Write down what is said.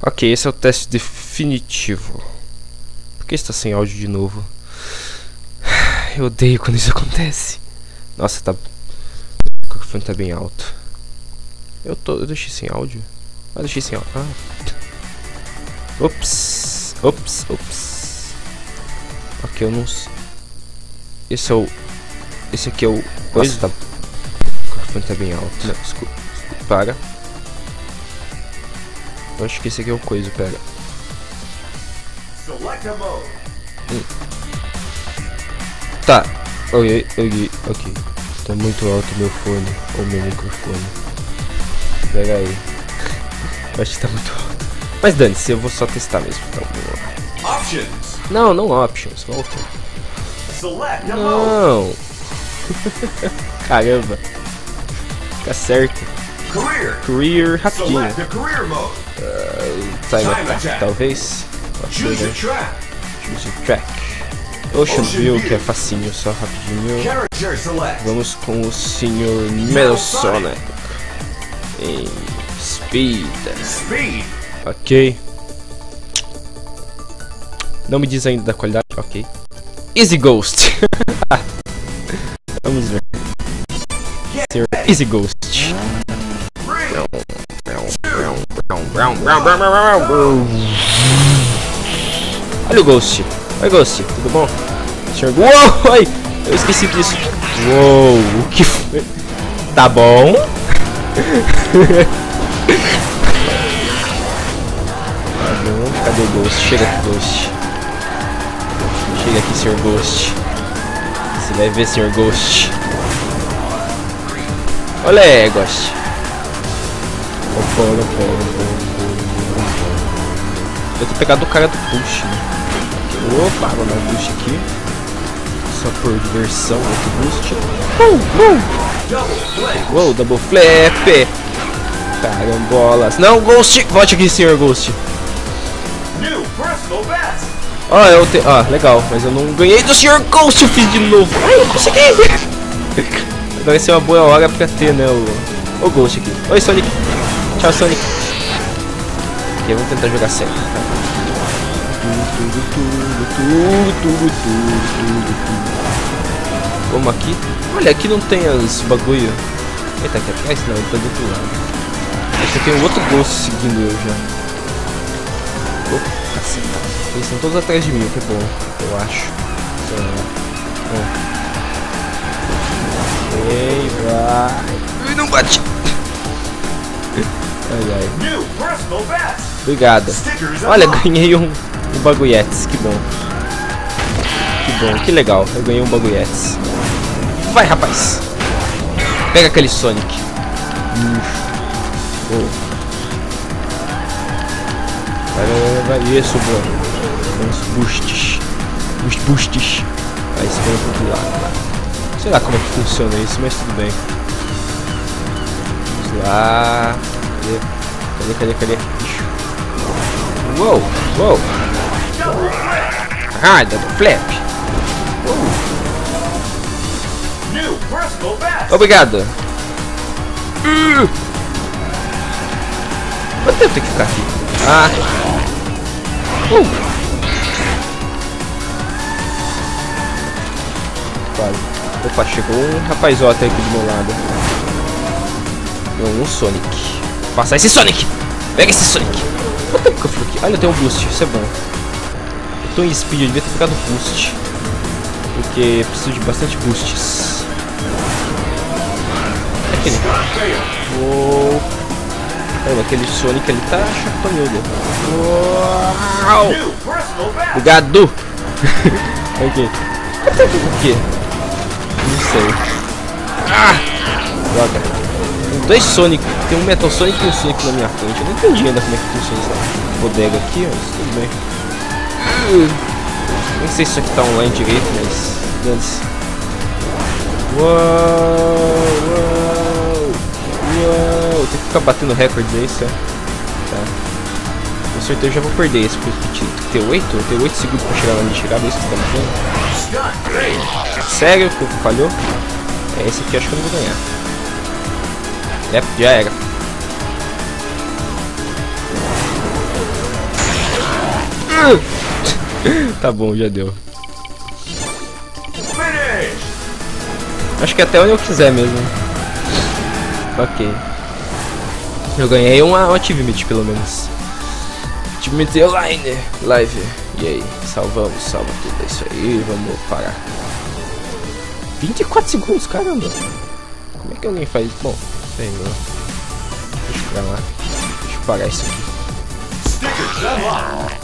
Ok, esse é o teste definitivo. Por que está sem áudio de novo? Eu odeio quando isso acontece. Nossa, tá... o microfone tá bem alto. Eu deixei sem áudio? Ah, deixei sem áudio. Ah. Ops. Ok, eu não sei. Esse aqui é o... Coisa tá... O microfone tá bem alto. Não, desculpa. Para. Eu acho que esse aqui é o coisa, pera. Tá. Ok. Tá muito alto o meu fone. Ou meu microfone. Pera aí. Eu acho que tá muito alto. Mas dane-se, eu vou só testar mesmo. Então, Options. não options. Volta. Não. Caramba. Fica certo. Career rapidinho. Time attack, talvez. Choose a track. Choose a track. Ocean View, que é facinho, só rapidinho. Character select. Vamos com o Sr. Metal Sonic em Speed. Speed. Ok. Não me diz ainda da qualidade. Ok. Easy Ghost. Vamos ver. Sr. Easy Ghost. Olha o Ghost. Oi, Ghost. Tudo bom? Sr. Uou! Ai, eu esqueci disso. Uou! O que foi? Tá bom. Cadê o Ghost? Chega aqui, Ghost. Chega aqui, Sr. Ghost. Você vai ver, Sr. Ghost. Olé, Ghost. Eu tô pegando o cara do push, né? Opa, vou dar um boost aqui. Só por diversão, outro boost. Uou, double flap. Carambolas. Não, Ghost! Volte aqui, Sr. Ghost. Ó, legal, mas eu não ganhei do Sr. Ghost, eu fiz de novo. Ai, eu consegui! Vai ser uma boa hora pra ter, né, o Ghost aqui. Oi, Sonic. Tchau, Sonic. Ok, vamos tentar jogar sério. Vamos aqui. Olha, aqui não tem os bagulho. Ele tá aqui atrás? Não, ele tá do outro lado. Aqui tem um outro Ghost seguindo eu já. Opa, assim. Eles estão todos atrás de mim, o que é bom, eu acho. Ei, vai. Ui, não bate. Ai. Obrigado. Olha, ganhei um bagulhetes, que bom. Que legal, eu ganhei um bagulhetes. Vai, rapaz. Pega aquele Sonic. Vai, isso, mano. Uns boosts. Os boosts. Aí se põe pro outro lado. Sei lá como é que funciona isso, mas tudo bem. Vamos lá. Cadê? Uou. Ah, double flap. Obrigado. Quanto tempo tem que ficar aqui? Quase. Opa, chegou um rapazota aqui do meu lado. Não, um Sonic. Passa esse Sonic! Pega esse Sonic! Quanto tempo que eu fico aqui? Olha, tem um boost, isso é bom. Eu tô em speed, eu devia ter ficado boost. Porque preciso de bastante boosts. É aquele. Uou. Aquele Sonic ali tá chacoalhando. Uau! Obrigado! Ok. Quanto tempo por quê? Não sei. Droga. Tem dois Sonic. Tem um Metal Sonic e um Sonic na minha frente. Eu não entendi ainda como é que funciona essa bodega aqui, mas tudo bem. Nem sei se isso aqui tá online direito, mas... Dane-se. Uou! Tem que ficar batendo recordes aí, certo? Tá. Com certeza eu já vou perder esse, porque tem que ter 8? Eu tenho 8 segundos pra chegar lá onde chegar, é isso que tá dizendo. Sério que falhou? É, esse aqui eu acho que eu não vou ganhar. É, já era. Tá bom, já deu. Finish. Acho que até onde eu quiser mesmo. Ok. Eu ganhei uma achievement pelo menos. Achievement online. Live. E aí? Salvamos, salva tudo. É isso aí, vamos parar. 24 segundos, caramba. Como é que alguém faz? Bom, sei lá. Deixa eu pra lá. Deixa eu parar isso aqui. Stickers unlocked.